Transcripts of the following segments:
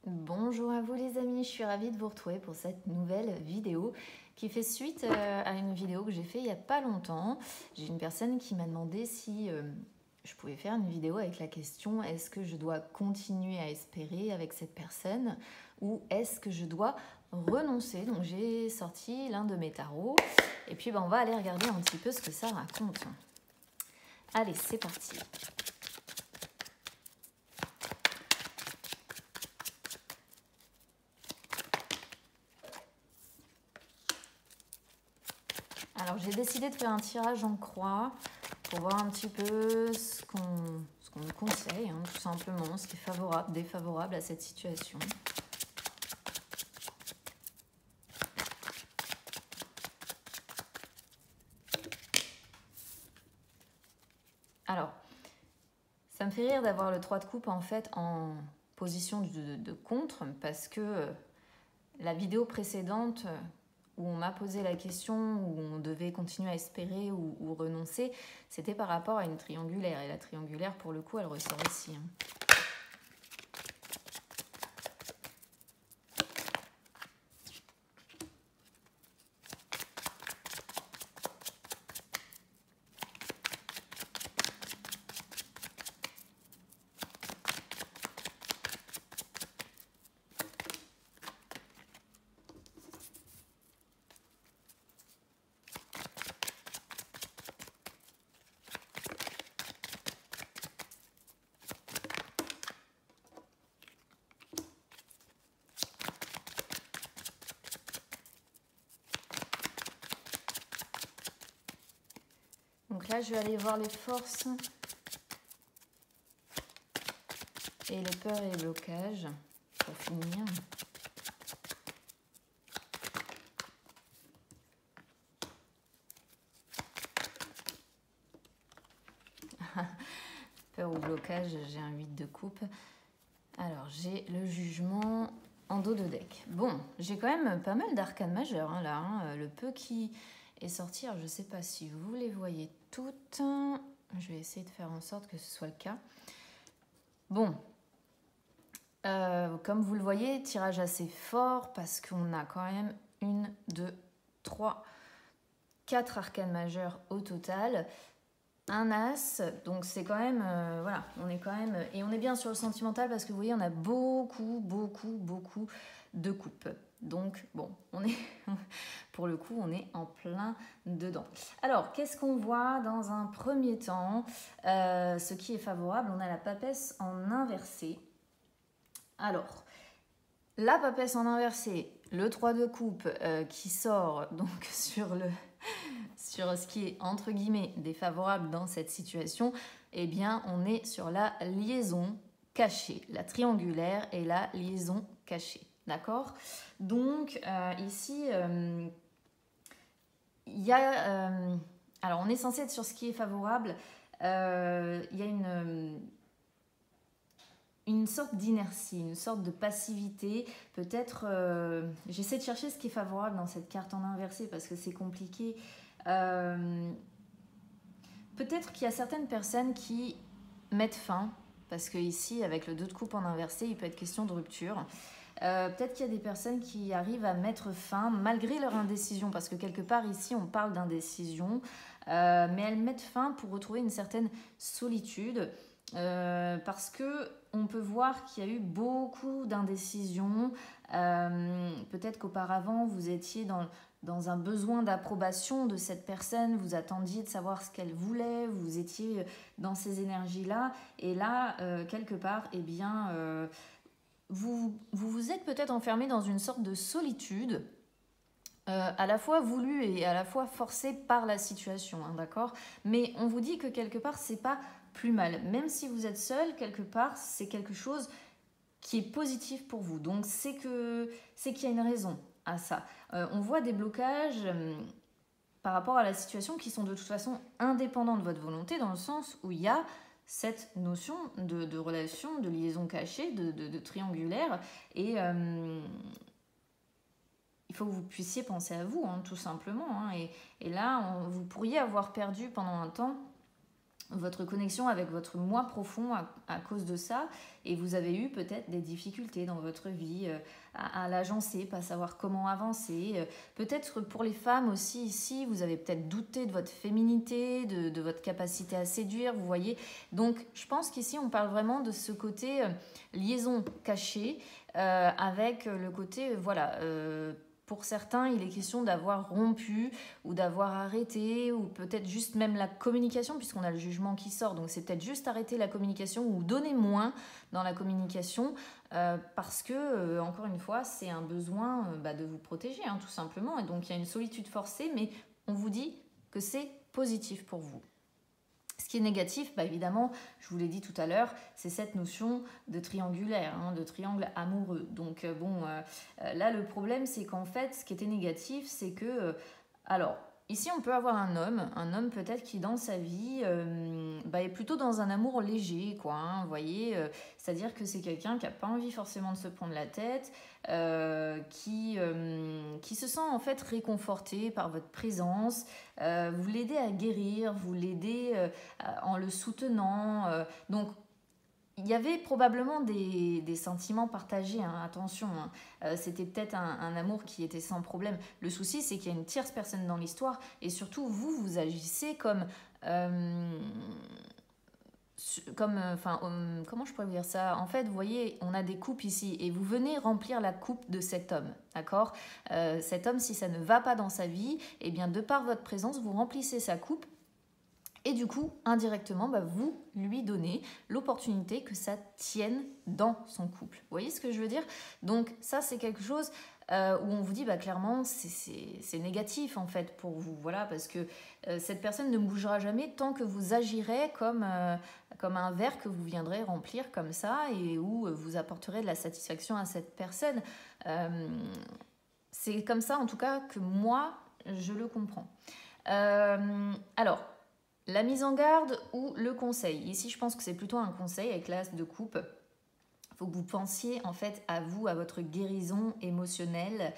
Bonjour à vous les amis, je suis ravie de vous retrouver pour cette nouvelle vidéo qui fait suite à une vidéo que j'ai fait il n'y a pas longtemps. J'ai une personne qui m'a demandé si je pouvais faire une vidéo avec la question est-ce que je dois continuer à espérer avec cette personne ou est-ce que je dois renoncer. Donc j'ai sorti l'un de mes tarots et puis on va aller regarder un petit peu ce que ça raconte. Allez, c'est parti. Alors j'ai décidé de faire un tirage en croix pour voir un petit peu ce qu'on me conseille, hein, tout simplement, ce qui est favorable, défavorable à cette situation. Alors, ça me fait rire d'avoir le 3 de coupe en fait en position de contre parce que la vidéo précédente où on m'a posé la question, où on devait continuer à espérer ou renoncer, c'était par rapport à une triangulaire. Et la triangulaire, pour le coup, elle ressort ici. Donc là, je vais aller voir les forces et les peurs et les blocages pour finir. Peur ou blocage, j'ai un 8 de coupe. Alors, j'ai le jugement en dos de deck. Bon, j'ai quand même pas mal d'arcanes majeures hein, là. Hein, le peu qui est sorti, alors je ne sais pas si vous les voyez toutes. Je vais essayer de faire en sorte que ce soit le cas. Bon, comme vous le voyez, tirage assez fort parce qu'on a quand même 1, 2, 3, 4 arcanes majeures au total. Un as, donc c'est quand même, voilà, on est quand même, et on est bien sur le sentimental parce que vous voyez, on a beaucoup de coupes. Donc bon, on est, pour le coup, on est en plein dedans. Alors, qu'est-ce qu'on voit dans un premier temps? Ce qui est favorable, on a la papesse en inversé. Alors, la papesse en inversé, le 3 de coupe qui sort donc sur ce qui est entre guillemets défavorable dans cette situation, eh bien on est sur la liaison cachée, la triangulaire et la liaison cachée, d'accord? Donc ici, il y a... alors on est censé être sur ce qui est favorable, il y a une sorte d'inertie, une sorte de passivité. Peut-être, j'essaie de chercher ce qui est favorable dans cette carte en inversé parce que c'est compliqué. Peut-être qu'il y a certaines personnes qui mettent fin, parce que ici, avec le 2 de coupe en inversé, il peut être question de rupture. Peut-être qu'il y a des personnes qui arrivent à mettre fin malgré leur indécision, parce que quelque part ici, on parle d'indécision, mais elles mettent fin pour retrouver une certaine solitude. Parce que on peut voir qu'il y a eu beaucoup d'indécisions. Peut-être qu'auparavant vous étiez dans un besoin d'approbation de cette personne, vous attendiez de savoir ce qu'elle voulait, vous étiez dans ces énergies-là, et là, quelque part, eh bien, vous vous êtes peut-être enfermé dans une sorte de solitude, à la fois voulue et à la fois forcée par la situation, hein, d'accord? Mais on vous dit que quelque part, c'est pas plus mal. Même si vous êtes seul, quelque part, c'est quelque chose qui est positif pour vous. Donc, c'est qu'il y a une raison à ça. On voit des blocages par rapport à la situation qui sont de toute façon indépendants de votre volonté, dans le sens où il y a cette notion de relation, de liaison cachée, de triangulaire, et il faut que vous puissiez penser à vous, hein, tout simplement. Hein, et là, vous pourriez avoir perdu pendant un temps votre connexion avec votre moi profond à cause de ça, et vous avez eu peut-être des difficultés dans votre vie à l'agencer, pas savoir comment avancer. Peut-être pour les femmes aussi ici, vous avez peut-être douté de votre féminité, de votre capacité à séduire, vous voyez. Donc je pense qu'ici on parle vraiment de ce côté liaison cachée avec le côté voilà. Pour certains, il est question d'avoir rompu ou d'avoir arrêté, ou peut-être juste même la communication, puisqu'on a le jugement qui sort. Donc c'est peut-être juste arrêter la communication ou donner moins dans la communication, parce que, encore une fois, c'est un besoin de vous protéger, hein, tout simplement. Et donc il y a une solitude forcée, mais on vous dit que c'est positif pour vous. Ce qui est négatif, évidemment, je vous l'ai dit tout à l'heure, c'est cette notion de triangulaire, hein, de triangle amoureux. Donc là, le problème, c'est qu'en fait, ce qui était négatif, c'est que... alors, ici, on peut avoir un homme peut-être qui, dans sa vie, est plutôt dans un amour léger, quoi. Hein, vous voyez, c'est-à-dire que c'est quelqu'un qui n'a pas envie forcément de se prendre la tête, qui se sent en fait réconforté par votre présence, vous l'aidez à guérir, vous l'aidez en le soutenant. Donc, il y avait probablement des sentiments partagés, hein, attention, hein. C'était peut-être un amour qui était sans problème. Le souci, c'est qu'il y a une tierce personne dans l'histoire, et surtout, vous agissez comme... comment je pourrais vous dire ça? En fait, vous voyez, on a des coupes ici, et vous venez remplir la coupe de cet homme, d'accord? Cet homme, si ça ne va pas dans sa vie, eh bien, de par votre présence, vous remplissez sa coupe. Et du coup, indirectement, vous lui donnez l'opportunité que ça tienne dans son couple. Vous voyez ce que je veux dire? Donc ça, c'est quelque chose où on vous dit clairement, c'est négatif en fait pour vous. Voilà, parce que cette personne ne bougera jamais tant que vous agirez comme un verre que vous viendrez remplir comme ça, et où vous apporterez de la satisfaction à cette personne. C'est comme ça, en tout cas, que moi, je le comprends. Alors... la mise en garde ou le conseil. Ici, je pense que c'est plutôt un conseil avec l'as de coupe. Il faut que vous pensiez en fait à vous, à votre guérison émotionnelle.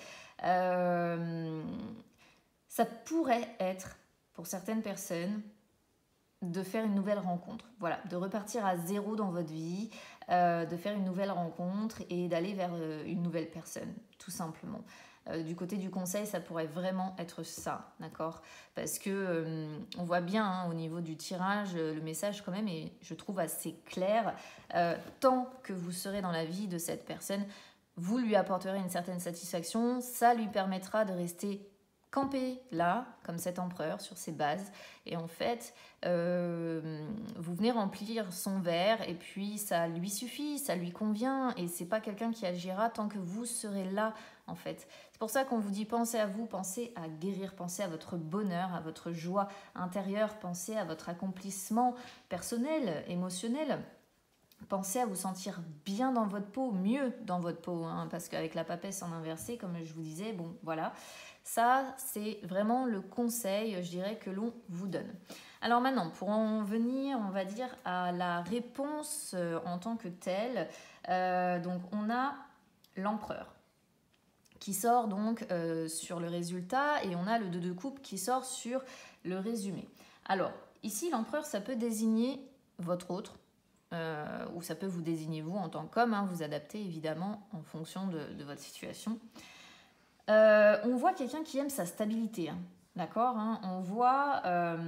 Ça pourrait être, pour certaines personnes, de faire une nouvelle rencontre. Voilà, de repartir à zéro dans votre vie, de faire une nouvelle rencontre et d'aller vers une nouvelle personne, tout simplement. Du côté du conseil, ça pourrait vraiment être ça, d'accord? Parce que on voit bien, hein, au niveau du tirage, le message quand même est, je trouve, assez clair. Tant que vous serez dans la vie de cette personne, vous lui apporterez une certaine satisfaction, ça lui permettra de rester campé là, comme cet empereur, sur ses bases. Et en fait, vous venez remplir son verre, et puis ça lui suffit, ça lui convient, et c'est pas quelqu'un qui agira tant que vous serez là, en fait. C'est pour ça qu'on vous dit, pensez à vous, pensez à guérir, pensez à votre bonheur, à votre joie intérieure, pensez à votre accomplissement personnel, émotionnel. Pensez à vous sentir bien dans votre peau, mieux dans votre peau, hein, parce qu'avec la papesse en inversé, comme je vous disais, bon, voilà. Ça, c'est vraiment le conseil, je dirais, que l'on vous donne. Alors maintenant, pour en venir, on va dire, à la réponse en tant que telle, donc on a l'empereur qui sort donc sur le résultat, et on a le 2 de coupe qui sort sur le résumé. Alors, ici, l'empereur, ça peut désigner votre autre, ou ça peut vous désigner vous en tant qu'homme, hein, vous adaptez évidemment en fonction de votre situation. On voit quelqu'un qui aime sa stabilité, hein, d'accord, hein, on voit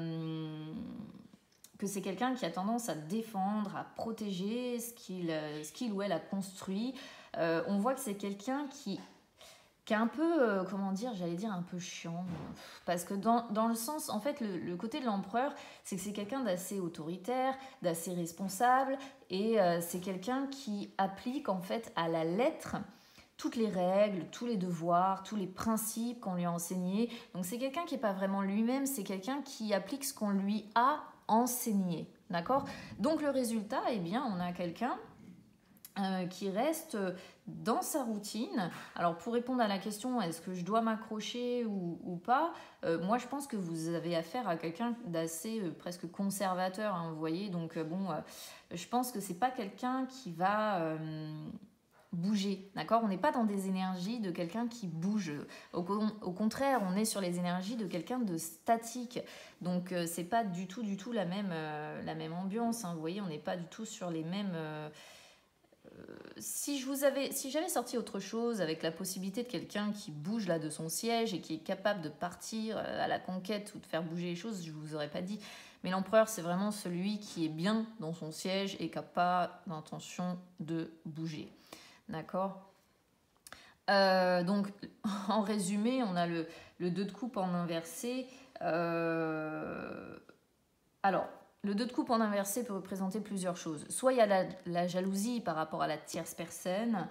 que c'est quelqu'un qui a tendance à défendre, à protéger ce qu'il ou elle a construit. On voit que c'est quelqu'un qui est un peu, comment dire, j'allais dire un peu chiant, parce que dans le sens, en fait, le côté de l'empereur, c'est que c'est quelqu'un d'assez autoritaire, d'assez responsable, et c'est quelqu'un qui applique en fait à la lettre toutes les règles, tous les devoirs, tous les principes qu'on lui a enseignés. Donc c'est quelqu'un qui n'est pas vraiment lui-même, c'est quelqu'un qui applique ce qu'on lui a enseigné, d'accord? Donc le résultat, eh bien, on a quelqu'un qui reste dans sa routine. Alors pour répondre à la question, est-ce que je dois m'accrocher ou pas, moi je pense que vous avez affaire à quelqu'un d'assez presque conservateur, hein, vous voyez, donc je pense que c'est pas quelqu'un qui va bouger, d'accord? On n'est pas dans des énergies de quelqu'un qui bouge. Au contraire, on est sur les énergies de quelqu'un de statique. Donc, c'est pas du tout la même ambiance, hein. Vous voyez, on n'est pas du tout sur les mêmes... si j'avais sorti autre chose avec la possibilité de quelqu'un qui bouge là de son siège et qui est capable de partir à la conquête ou de faire bouger les choses, je vous aurais pas dit. Mais l'empereur, c'est vraiment celui qui est bien dans son siège et qui n'a pas l'intention de bouger. D'accord? Donc, en résumé, on a le 2 de coupe en inversé. Alors, le 2 de coupe en inversé peut représenter plusieurs choses. Soit il y a la jalousie par rapport à la tierce personne.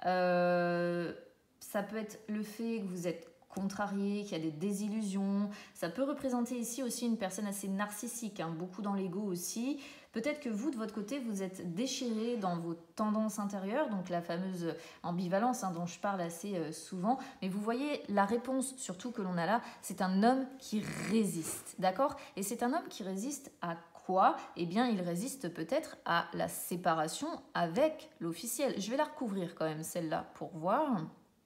Ça peut être le fait que vous êtes contrarié, qu'il y a des désillusions. Ça peut représenter ici aussi une personne assez narcissique, hein, beaucoup dans l'ego aussi. Peut-être que vous, de votre côté, vous êtes déchiré dans vos tendances intérieures, donc la fameuse ambivalence, hein, dont je parle assez souvent. Mais vous voyez, la réponse surtout que l'on a là, c'est un homme qui résiste, d'accord? Et c'est un homme qui résiste à quoi? Eh bien, il résiste peut-être à la séparation avec l'officiel. Je vais la recouvrir quand même, celle-là, pour voir.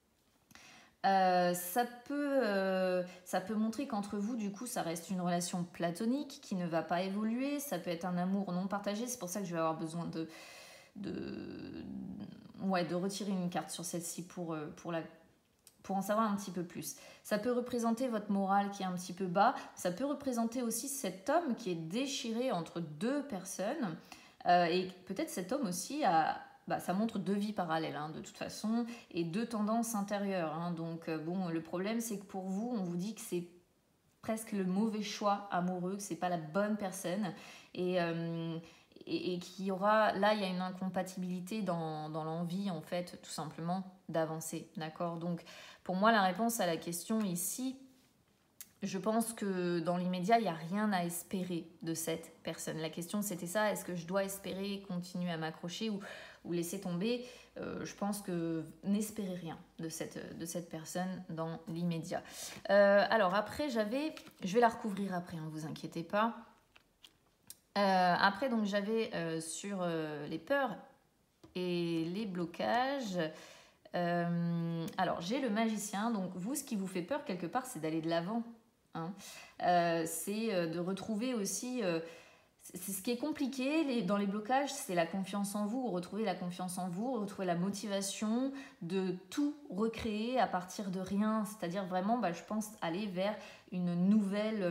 Ça peut montrer qu'entre vous, du coup, ça reste une relation platonique qui ne va pas évoluer. Ça peut être un amour non partagé. C'est pour ça que je vais avoir besoin de retirer une carte sur celle-ci pour en savoir un petit peu plus. Ça peut représenter votre morale qui est un petit peu bas. Ça peut représenter aussi cet homme qui est déchiré entre deux personnes. Et peut-être cet homme aussi ça montre deux vies parallèles, hein, de toute façon, et deux tendances intérieures, hein. Donc, le problème, c'est que pour vous, on vous dit que c'est presque le mauvais choix amoureux, que c'est pas la bonne personne, et qu'il y aura... Là, il y a une incompatibilité dans l'envie, en fait, tout simplement, d'avancer, d'accord? Donc, pour moi, la réponse à la question ici... Je pense que dans l'immédiat, il n'y a rien à espérer de cette personne. La question, c'était ça, est-ce que je dois espérer continuer à m'accrocher ou laisser tomber? Je pense que n'espérez rien de cette personne dans l'immédiat. Alors après, je vais la recouvrir après, ne vous inquiétez pas. Après, donc j'avais sur les peurs et les blocages... alors, j'ai le magicien. Donc, vous, ce qui vous fait peur, quelque part, c'est d'aller de l'avant. Hein. C'est de retrouver aussi... c'est ce qui est compliqué dans les blocages, c'est la confiance en vous. Retrouver la confiance en vous, retrouver la motivation de tout recréer à partir de rien. C'est-à-dire vraiment, je pense, aller vers une nouvelle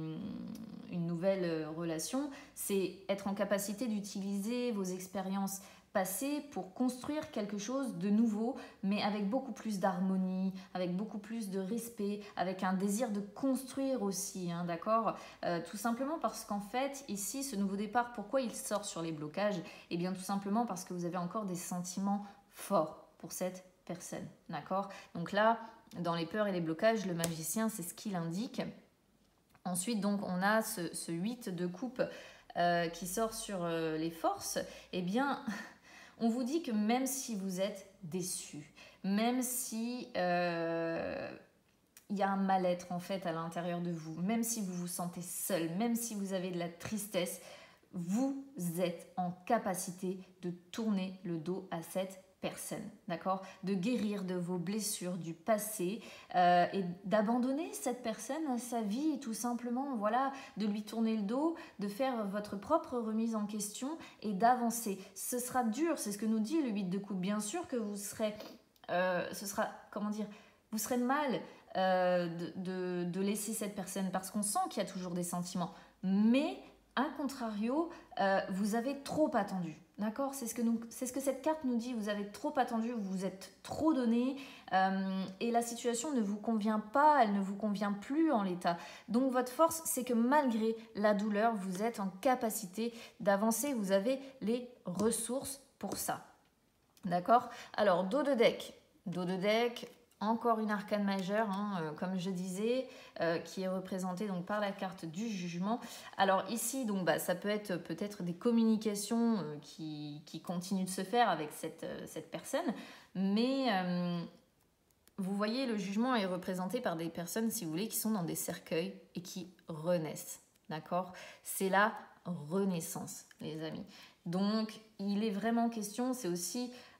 relation. C'est être en capacité d'utiliser vos expériences passées pour construire quelque chose de nouveau, mais avec beaucoup plus d'harmonie, avec beaucoup plus de respect, avec un désir de construire aussi, hein, d'accord? Tout simplement parce qu'en fait, ici, ce nouveau départ, pourquoi il sort sur les blocages? Eh bien, tout simplement parce que vous avez encore des sentiments forts pour cette personne, d'accord? Donc là, dans les peurs et les blocages, le magicien, c'est ce qu'il indique. Ensuite, donc, on a ce 8 de coupe qui sort sur les forces. Eh bien... On vous dit que même si vous êtes déçu, même si il y a un mal-être en fait à l'intérieur de vous, même si vous vous sentez seul, même si vous avez de la tristesse, vous êtes en capacité de tourner le dos à cette personne, d'accord? De guérir de vos blessures du passé et d'abandonner cette personne à sa vie, tout simplement, voilà, de lui tourner le dos, de faire votre propre remise en question et d'avancer. Ce sera dur, c'est ce que nous dit le 8 de coupe. Bien sûr que vous serez, vous serez mal de laisser cette personne parce qu'on sent qu'il y a toujours des sentiments, mais a contrario, vous avez trop attendu. D'accord? C'est ce que cette carte nous dit. Vous avez trop attendu, vous vous êtes trop donné et la situation ne vous convient pas, elle ne vous convient plus en l'état. Donc votre force, c'est que malgré la douleur, vous êtes en capacité d'avancer. Vous avez les ressources pour ça. D'accord? Alors, dos de deck, encore une arcane majeure, hein, comme je disais, qui est représentée donc, par la carte du jugement. Alors ici, donc, ça peut être peut-être des communications qui continuent de se faire avec cette personne, mais vous voyez, le jugement est représenté par des personnes, si vous voulez, qui sont dans des cercueils et qui renaissent. D'accord? C'est la renaissance, les amis. Donc, il est vraiment question, c'est aussi...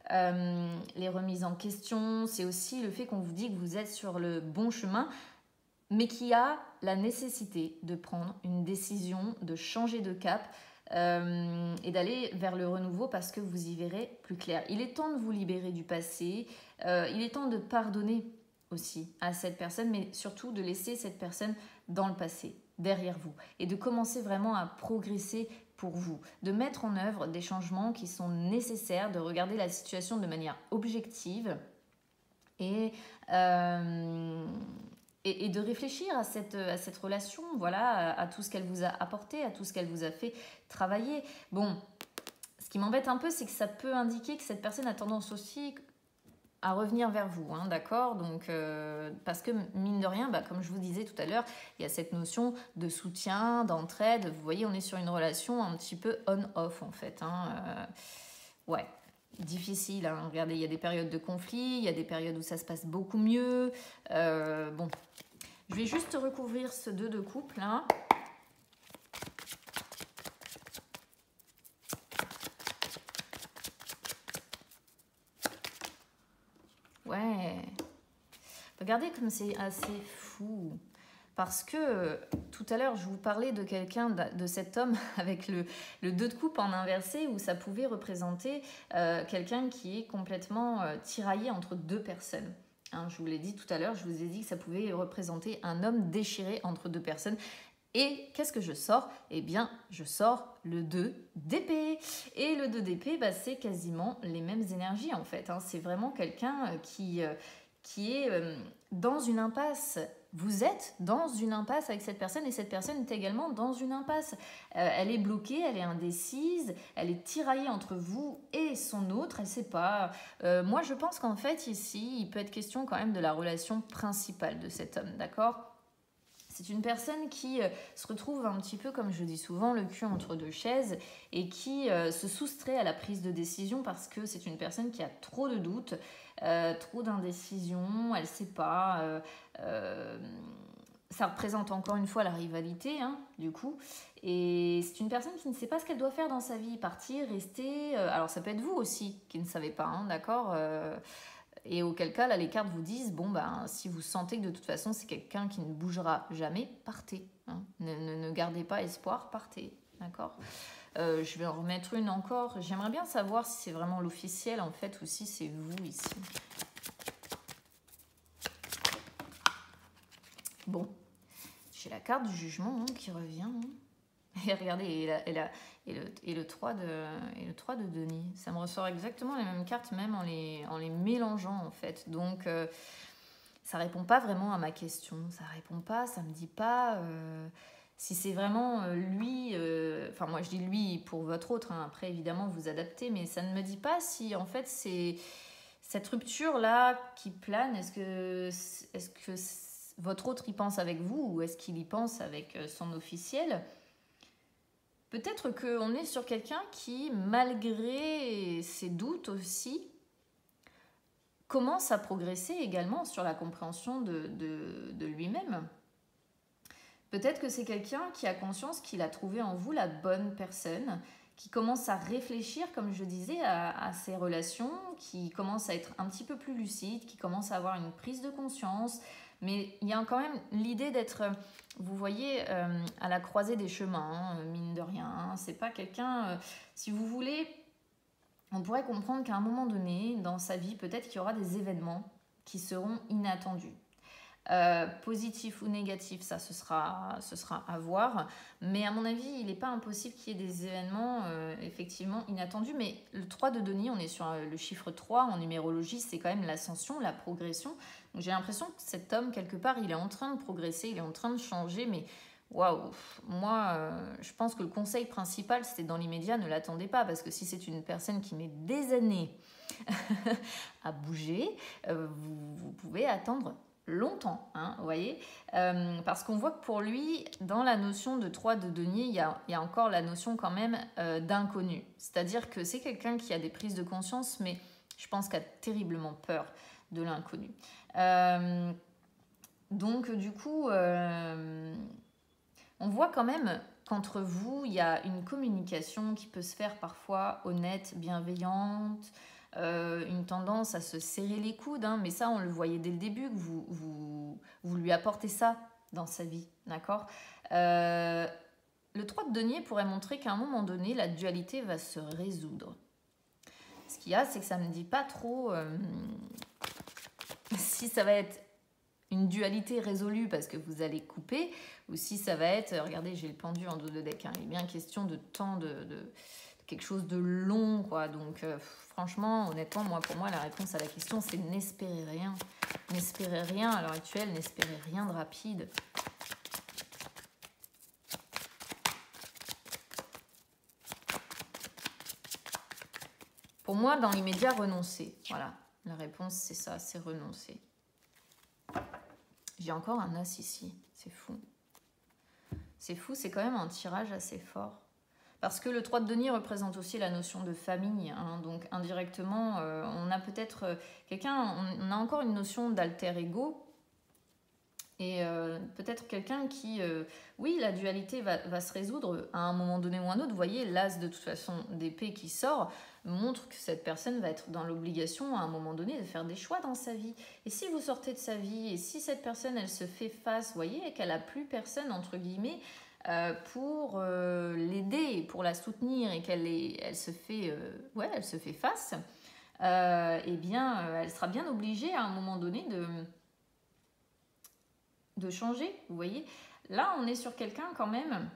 les remises en question, c'est aussi le fait qu'on vous dit que vous êtes sur le bon chemin, mais qui a la nécessité de prendre une décision, de changer de cap et d'aller vers le renouveau parce que vous y verrez plus clair. Il est temps de vous libérer du passé, il est temps de pardonner aussi à cette personne, mais surtout de laisser cette personne dans le passé, derrière vous, et de commencer vraiment à progresser pour vous, de mettre en œuvre des changements qui sont nécessaires, de regarder la situation de manière objective et, euh, et de réfléchir à cette relation, voilà, à tout ce qu'elle vous a apporté, à tout ce qu'elle vous a fait travailler. Bon, ce qui m'embête un peu, c'est que ça peut indiquer que cette personne a tendance aussi à revenir vers vous, hein, d'accord? Donc, parce que mine de rien, comme je vous disais tout à l'heure, il y a cette notion de soutien, d'entraide. Vous voyez, on est sur une relation un petit peu on-off en fait. Ouais, difficile. Hein. Regardez, il y a des périodes de conflit, il y a des périodes où ça se passe beaucoup mieux. Bon, je vais juste recouvrir ce 2 de couple là. Ouais. Regardez comme c'est assez fou. Parce que tout à l'heure, je vous parlais de quelqu'un, de cet homme avec le 2 de coupe en inversé, où ça pouvait représenter quelqu'un qui est complètement tiraillé entre 2 personnes. Hein, je vous l'ai dit tout à l'heure, je vous ai dit que ça pouvait représenter un homme déchiré entre 2 personnes. Et qu'est-ce que je sors? Eh bien, je sors le 2 d'épée. Et le 2 d'épée, c'est quasiment les mêmes énergies en fait. Hein. C'est vraiment quelqu'un qui est dans une impasse. Vous êtes dans une impasse avec cette personne et cette personne est également dans une impasse. Elle est bloquée, elle est indécise, elle est tiraillée entre vous et son autre, elle ne sait pas. Moi, je pense qu'en fait, ici, il peut être question quand même de la relation principale de cet homme, d'accord ? C'est une personne qui se retrouve un petit peu, comme je dis souvent, le cul entre 2 chaises et qui se soustrait à la prise de décision parce que c'est une personne qui a trop de doutes, trop d'indécision, elle ne sait pas. Ça représente encore une fois la rivalité, hein, du coup. Et c'est une personne qui ne sait pas ce qu'elle doit faire dans sa vie, partir, rester. Alors ça peut être vous aussi qui ne savez pas, hein, d'accord et auquel cas, là, les cartes vous disent, si vous sentez que de toute façon, c'est quelqu'un qui ne bougera jamais, partez. Hein. Ne gardez pas espoir, partez. D'accord je vais en remettre une encore. J'aimerais bien savoir si c'est vraiment l'officiel, en fait, ou si c'est vous, ici. Bon. J'ai la carte du jugement qui revient. Hein. Et regardez, et le 3 de Denis. Ça me ressort exactement les mêmes cartes, même en les mélangeant, en fait. Donc, ça répond pas vraiment à ma question. Ça répond pas, ça me dit pas si c'est vraiment lui... Enfin, moi, je dis lui pour votre autre. Hein. Après, évidemment, vous adaptez. Mais ça ne me dit pas si, en fait, c'est cette rupture-là qui plane. Est-ce que votre autre y pense avec vous ou est-ce qu'il y pense avec son officiel ? Peut-être qu'on est sur quelqu'un qui, malgré ses doutes aussi, commence à progresser également sur la compréhension de lui-même. Peut-être que c'est quelqu'un qui a conscience qu'il a trouvé en vous la bonne personne, qui commence à réfléchir, comme je disais, à ses relations, qui commence à être un petit peu plus lucide, qui commence à avoir une prise de conscience. Mais il y a quand même l'idée d'être, vous voyez, à la croisée des chemins, hein, mine de rien. Hein. C'est pas quelqu'un, si vous voulez, on pourrait comprendre qu'à un moment donné, dans sa vie, peut-être qu'il y aura des événements qui seront inattendus. Positif ou négatif, ça ce sera à voir. Mais à mon avis, il n'est pas impossible qu'il y ait des événements effectivement inattendus. Mais le 3 de Denis, on est sur le chiffre 3 en numérologie, c'est quand même l'ascension, la progression. Donc j'ai l'impression que cet homme, quelque part, il est en train de progresser, il est en train de changer. Mais waouh, moi, je pense que le conseil principal, c'était dans l'immédiat, ne l'attendez pas. Parce que si c'est une personne qui met des années à bouger, vous pouvez attendre longtemps, hein, vous voyez, parce qu'on voit que pour lui, dans la notion de 3 de denier, il y a encore la notion quand même d'inconnu. C'est-à-dire que c'est quelqu'un qui a des prises de conscience, mais je pense qu'il a terriblement peur de l'inconnu. Donc, du coup, on voit quand même qu'entre vous, il y a une communication qui peut se faire parfois honnête, bienveillante, une tendance à se serrer les coudes, hein, mais ça on le voyait dès le début que vous lui apportez ça dans sa vie, d'accord. Le 3 de denier pourrait montrer qu'à un moment donné, la dualité va se résoudre. Ce qu'il y a, c'est que ça ne me dit pas trop si ça va être une dualité résolue parce que vous allez couper, ou si ça va être, regardez, j'ai le pendu en dos de deck, hein, il est bien question de temps, de quelque chose de long, quoi. Donc, franchement, honnêtement, pour moi, la réponse à la question, c'est n'espérez rien. N'espérez rien à l'heure actuelle, n'espérez rien de rapide. Pour moi, dans l'immédiat, renoncer. Voilà, la réponse, c'est ça, c'est renoncer. J'ai encore un as ici, c'est fou. C'est fou, c'est quand même un tirage assez fort. Parce que le 3 de denier représente aussi la notion de famille. Hein, donc indirectement, on a peut-être on a encore une notion d'alter ego. Et peut-être quelqu'un qui, oui, la dualité va se résoudre à un moment donné ou un autre. Vous voyez, l'as de toute façon d'épée qui sort montre que cette personne va être dans l'obligation à un moment donné de faire des choix dans sa vie. Et si vous sortez de sa vie, et si cette personne, elle se fait face, vous voyez, et qu'elle n'a plus personne, entre guillemets, pour l'aider, pour la soutenir, et elle se fait face, eh bien, elle sera bien obligée à un moment donné de changer, vous voyez. Là, on est sur quelqu'un quand même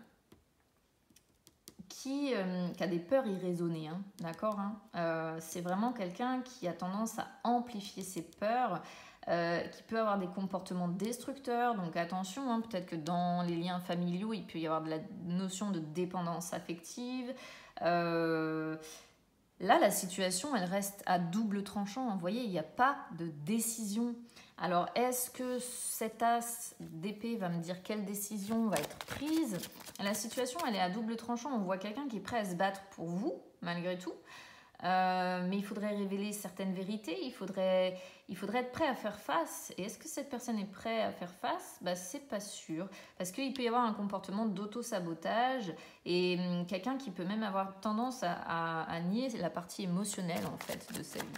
qui a des peurs irraisonnées, hein, d'accord, hein. C'est vraiment quelqu'un qui a tendance à amplifier ses peurs, qui peut avoir des comportements destructeurs, donc attention, hein, peut-être que dans les liens familiaux, il peut y avoir de la notion de dépendance affective. Là, la situation, elle reste à double tranchant, hein. Vous voyez, il n'y a pas de décision. Alors, est-ce que cet as d'épée va me dire quelle décision va être prise? La situation, elle est à double tranchant. On voit quelqu'un qui est prêt à se battre pour vous, malgré tout. Mais il faudrait révéler certaines vérités. Il faudrait être prêt à faire face. Et est-ce que cette personne est prête à faire face? C'est pas sûr. Parce qu'il peut y avoir un comportement d'auto-sabotage et quelqu'un qui peut même avoir tendance à nier la partie émotionnelle, en fait, de sa vie.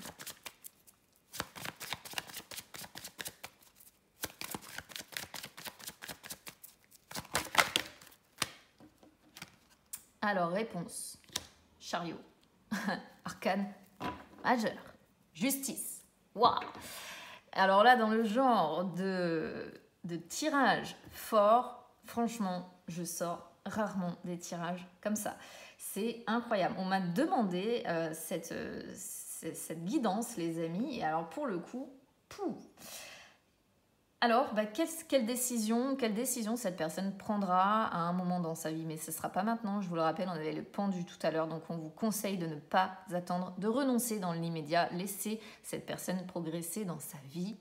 Alors, réponse. Chariot. Arcane majeur. Justice. Waouh. Alors là, dans le genre de tirage fort, franchement, je sors rarement des tirages comme ça. C'est incroyable. On m'a demandé cette guidance, les amis. Et alors, pour le coup, pouf. Alors, quelle décision cette personne prendra à un moment dans sa vie? Mais ce ne sera pas maintenant, je vous le rappelle, on avait le pendu tout à l'heure, donc on vous conseille de ne pas attendre, de renoncer dans l'immédiat, laisser cette personne progresser dans sa vie.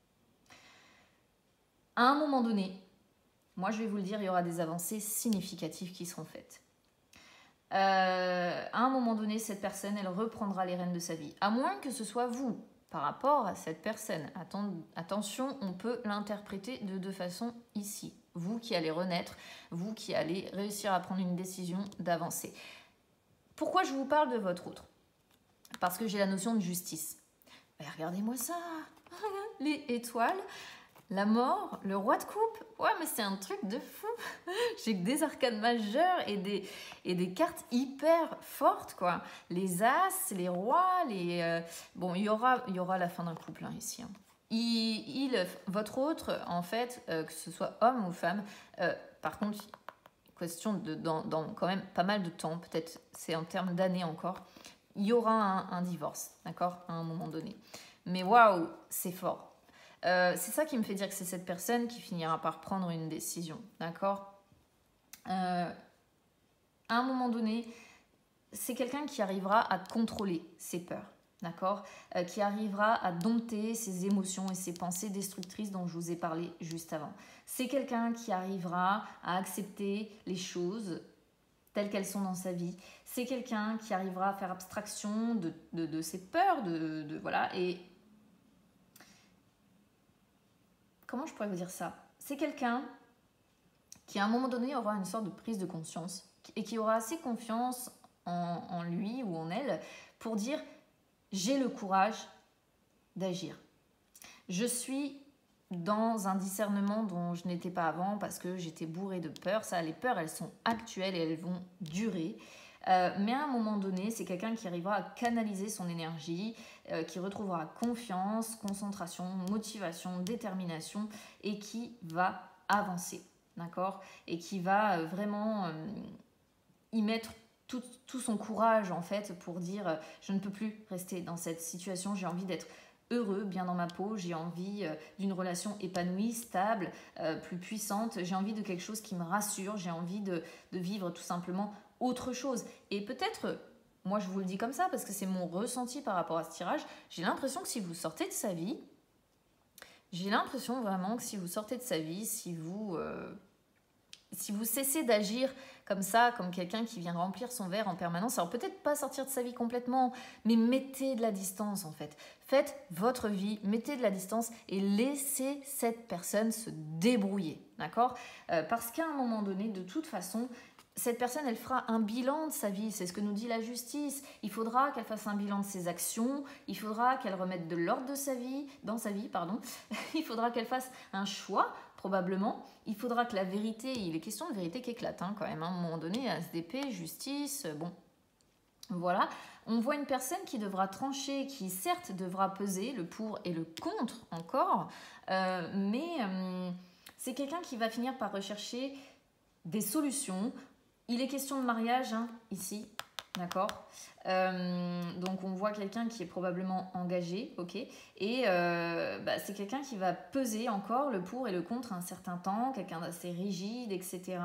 À un moment donné, moi je vais vous le dire, il y aura des avancées significatives qui seront faites. À un moment donné, cette personne, elle reprendra les rênes de sa vie, à moins que ce soit vous. Par rapport à cette personne. Attention, on peut l'interpréter de deux façons ici. Vous qui allez renaître, vous qui allez réussir à prendre une décision d'avancer. Pourquoi je vous parle de votre autre? Parce que j'ai la notion de justice. Regardez-moi ça, les étoiles, la mort, le roi de coupe. Ouais, mais c'est un truc de fou. J'ai que des arcanes majeures et des cartes hyper fortes, quoi. Les as, les rois, bon, il y aura la fin d'un couple, hein, ici. Hein. Votre autre, en fait, que ce soit homme ou femme, par contre, question dans quand même pas mal de temps, peut-être c'est en termes d'années encore, il y aura un divorce, d'accord, à un moment donné. Mais waouh, c'est fort. C'est ça qui me fait dire que c'est cette personne qui finira par prendre une décision, d'accord. À un moment donné, c'est quelqu'un qui arrivera à contrôler ses peurs, d'accord, qui arrivera à dompter ses émotions et ses pensées destructrices dont je vous ai parlé juste avant. C'est quelqu'un qui arrivera à accepter les choses telles qu'elles sont dans sa vie. C'est quelqu'un qui arrivera à faire abstraction de ses peurs, voilà, et comment je pourrais vous dire ça? C'est quelqu'un qui à un moment donné aura une sorte de prise de conscience et qui aura assez confiance en lui ou en elle pour dire j'ai le courage d'agir. Je suis dans un discernement dont je n'étais pas avant parce que j'étais bourrée de peur. Ça, les peurs, elles sont actuelles et elles vont durer. Mais à un moment donné, c'est quelqu'un qui arrivera à canaliser son énergie, qui retrouvera confiance, concentration, motivation, détermination et qui va avancer, d'accord? Et qui va vraiment y mettre tout son courage en fait pour dire je ne peux plus rester dans cette situation, j'ai envie d'être heureux, bien dans ma peau, j'ai envie d'une relation épanouie, stable, plus puissante, j'ai envie de quelque chose qui me rassure, j'ai envie de vivre tout simplement autre chose. Et peut-être, moi je vous le dis comme ça parce que c'est mon ressenti par rapport à ce tirage, j'ai l'impression que si vous sortez de sa vie, j'ai l'impression vraiment que si vous sortez de sa vie, si vous cessez d'agir comme ça, comme quelqu'un qui vient remplir son verre en permanence, alors peut-être pas sortir de sa vie complètement, mais mettez de la distance en fait. Faites votre vie, mettez de la distance et laissez cette personne se débrouiller, d'accord? Parce qu'à un moment donné, de toute façon, cette personne, elle fera un bilan de sa vie, c'est ce que nous dit la justice. Il faudra qu'elle fasse un bilan de ses actions, il faudra qu'elle remette de l'ordre dans sa vie, pardon. Il faudra qu'elle fasse un choix, probablement. Il faudra que la vérité, il est question de vérité qui éclate quand même, à un moment donné, SDP, justice, bon, voilà. On voit une personne qui devra trancher, qui certes devra peser le pour et le contre encore, mais c'est quelqu'un qui va finir par rechercher des solutions. Il est question de mariage ici, d'accord? Donc on voit quelqu'un qui est probablement engagé, ok? Et c'est quelqu'un qui va peser encore le pour et le contre un certain temps, quelqu'un d'assez rigide, etc.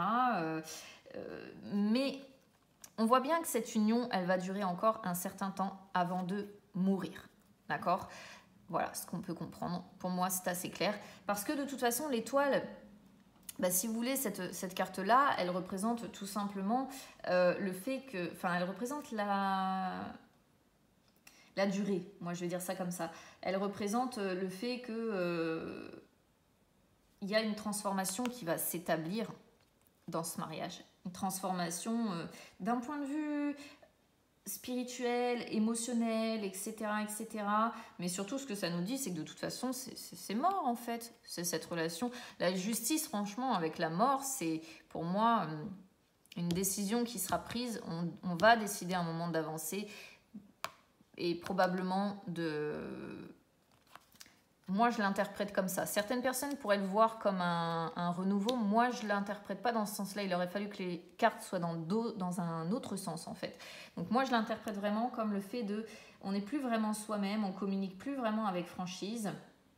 Mais on voit bien que cette union, elle va durer encore un certain temps avant de mourir, d'accord? Voilà ce qu'on peut comprendre. Pour moi, c'est assez clair. Parce que de toute façon, l'étoile... si vous voulez, cette carte-là, elle représente tout simplement le fait que... Enfin, elle représente la durée. Moi, je vais dire ça comme ça. Elle représente le fait que il y a une transformation qui va s'établir dans ce mariage. Une transformation d'un point de vue spirituel, émotionnel, etc., etc. Mais surtout, ce que ça nous dit, c'est que de toute façon, c'est mort, en fait. C'est cette relation. La justice, franchement, avec la mort, c'est, pour moi, une décision qui sera prise. On va décider à un moment d'avancer et probablement de... Moi, je l'interprète comme ça. Certaines personnes pourraient le voir comme un renouveau. Moi, je ne l'interprète pas dans ce sens-là. Il aurait fallu que les cartes soient dans un autre sens, en fait. Donc, moi, je l'interprète vraiment comme le fait de... On n'est plus vraiment soi-même, on communique plus vraiment avec franchise.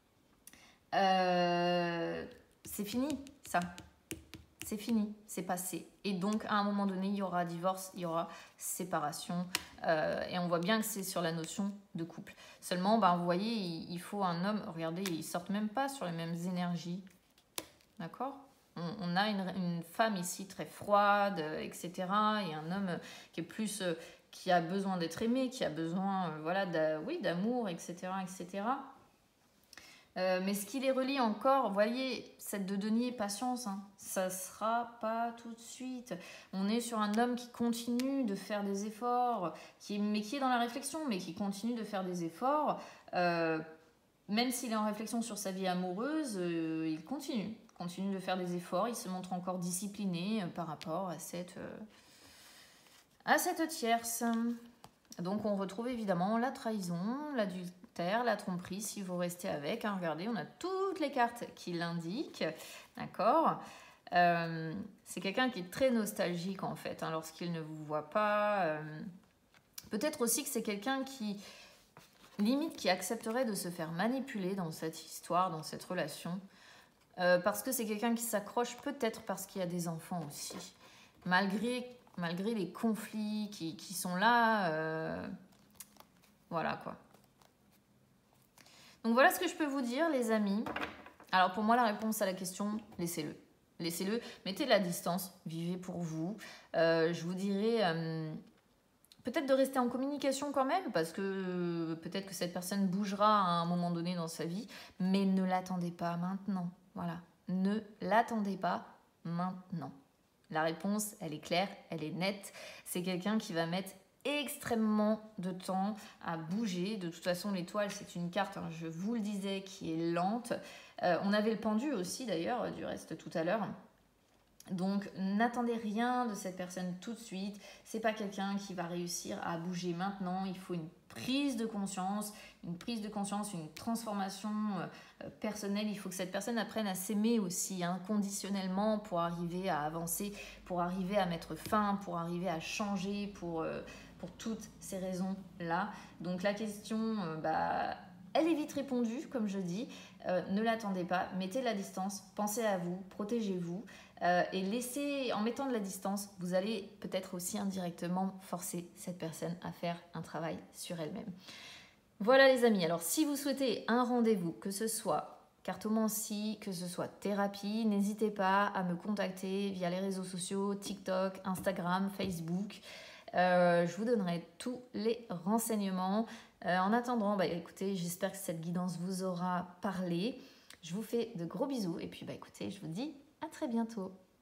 C'est fini, ça. C'est fini, c'est passé. Et donc, à un moment donné, il y aura divorce, il y aura séparation. Et on voit bien que c'est sur la notion de couple. Seulement, vous voyez, il faut un homme... Regardez, ils ne sortent même pas sur les mêmes énergies. D'accord? On a une femme ici très froide, etc. Et un homme qui est plus... qui a besoin d'être aimé, qui a besoin d'amour, etc., etc. Mais ce qui les relie encore, vous voyez, cette de denier patience, ça ne sera pas tout de suite. On est sur un homme qui continue de faire des efforts, mais qui est dans la réflexion, mais qui continue de faire des efforts. Même s'il est en réflexion sur sa vie amoureuse, il continue de faire des efforts. Il se montre encore discipliné par rapport à cette tierce. Donc on retrouve évidemment la trahison, l'adultère, la tromperie si vous restez avec. Regardez, on a toutes les cartes qui l'indiquent. D'accord? C'est quelqu'un qui est très nostalgique en fait lorsqu'il ne vous voit pas. Peut-être aussi que c'est quelqu'un qui accepterait de se faire manipuler dans cette histoire, dans cette relation. Parce que c'est quelqu'un qui s'accroche, peut-être parce qu'il y a des enfants aussi. Malgré les conflits qui sont là, voilà quoi. Donc voilà ce que je peux vous dire les amis. Alors pour moi la réponse à la question, laissez-le. Laissez-le, mettez de la distance, vivez pour vous. Je vous dirais peut-être de rester en communication quand même, parce que peut-être que cette personne bougera à un moment donné dans sa vie, mais ne l'attendez pas maintenant. Voilà, ne l'attendez pas maintenant. La réponse, elle est claire, elle est nette. C'est quelqu'un qui va mettre extrêmement de temps à bouger. De toute façon, l'étoile, c'est une carte, hein, je vous le disais, qui est lente. On avait le pendu aussi, d'ailleurs, du reste, tout à l'heure. Donc, n'attendez rien de cette personne tout de suite. C'est pas quelqu'un qui va réussir à bouger maintenant. Il faut une prise de conscience, une transformation personnelle. Il faut que cette personne apprenne à s'aimer aussi inconditionnellement pour arriver à avancer, pour arriver à mettre fin, pour arriver à changer, pour toutes ces raisons-là. Donc, la question, elle est vite répondue, comme je dis. Ne l'attendez pas, mettez de la distance, pensez à vous, protégez-vous. Et laissez, en mettant de la distance, vous allez peut-être aussi indirectement forcer cette personne à faire un travail sur elle-même. Voilà les amis, alors si vous souhaitez un rendez-vous, que ce soit cartomancie, que ce soit thérapie, n'hésitez pas à me contacter via les réseaux sociaux, TikTok, Instagram, Facebook. Je vous donnerai tous les renseignements. En attendant, écoutez, j'espère que cette guidance vous aura parlé. Je vous fais de gros bisous et puis écoutez, je vous dis à très bientôt.